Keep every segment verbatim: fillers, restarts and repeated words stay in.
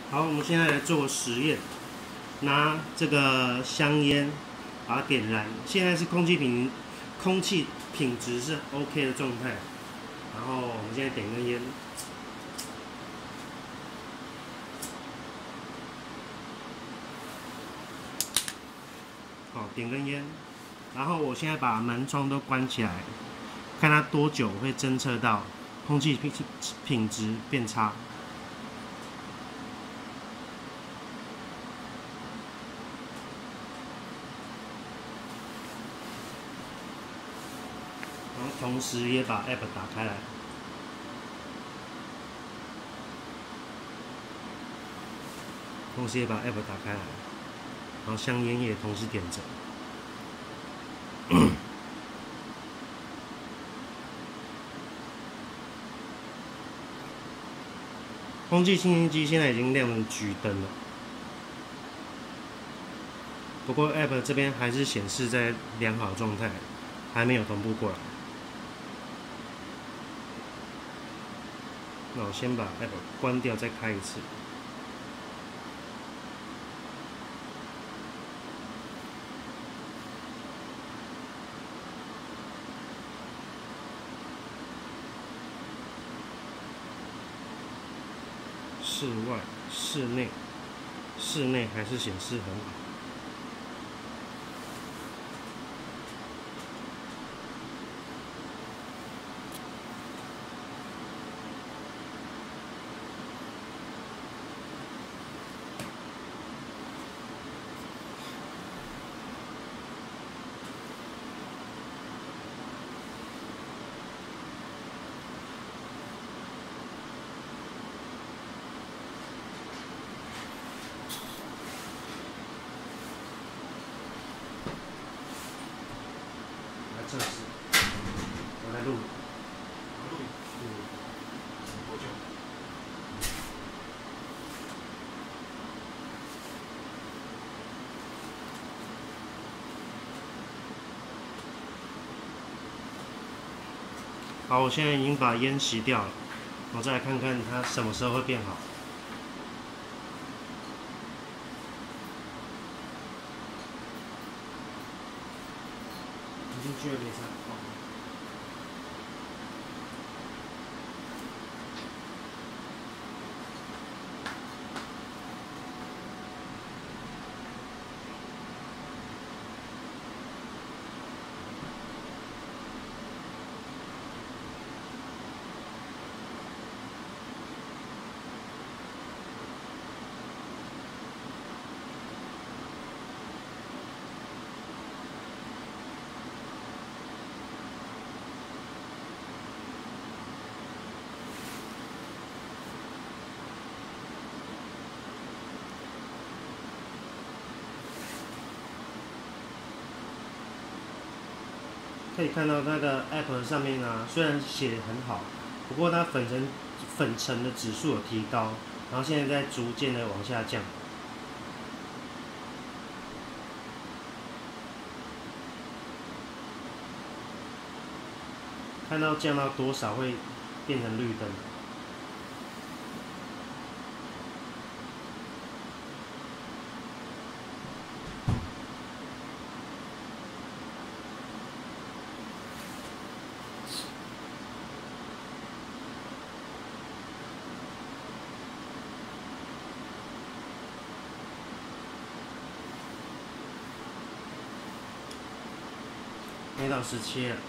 好，我们现在来做实验，拿这个香烟把它点燃。现在是空气品空气品质是 OK 的状态。然后我们现在点根烟，好，点根烟。然后我现在把门窗都关起来，看它多久会侦测到空气品品质变差。 然后同时也把 App 打开来，同时也把 App 打开来，然后香烟也同时点着。空气清新机现在已经亮成橘灯了，不过 App 这边还是显示在良好状态，还没有同步过来。 那我先把 App 关掉，再开一次。室外、室内，室内还是显示很好。 测试，我来录。录影。嗯。多久？好，我现在已经把烟熄掉了，我再来看看它什么时候会变好。已经去了没差。 可以看到那个 App 上面啊，虽然写很好，不过它粉尘粉尘的指数有提高，然后现在在逐渐的往下降。看到降到多少会变成绿灯。 没到十七了，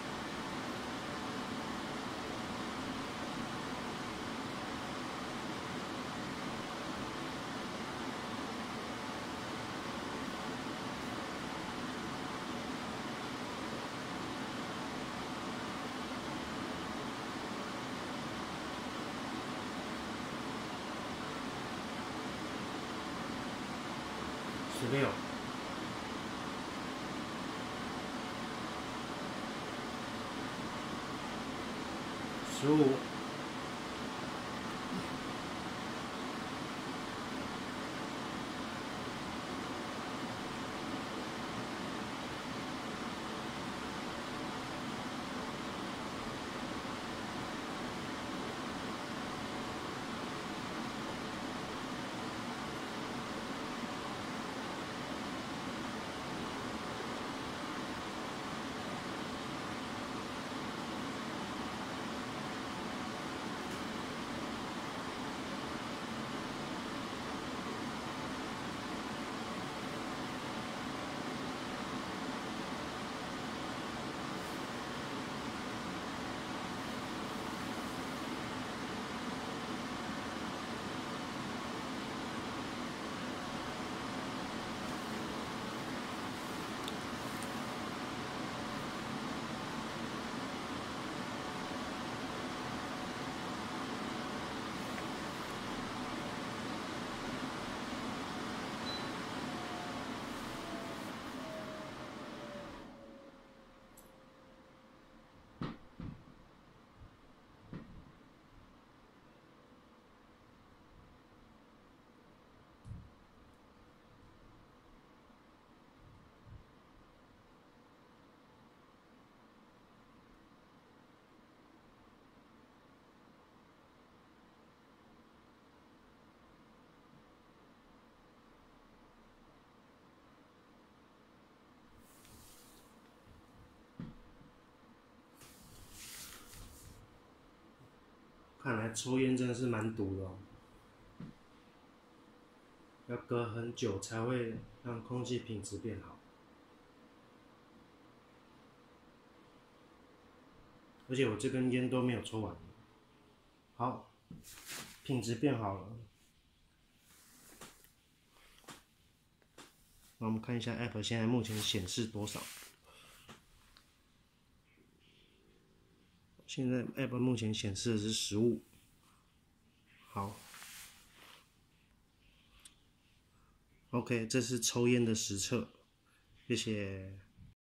十六。 十五， 看来抽烟真的是蛮毒的哦，要隔很久才会让空气品质变好。而且我这根烟都没有抽完。好，品质变好了。那我们看一下 App 现在目前显示多少。现在 App 目前显示的是十五。好 ，OK， 这是抽烟的实测，谢谢。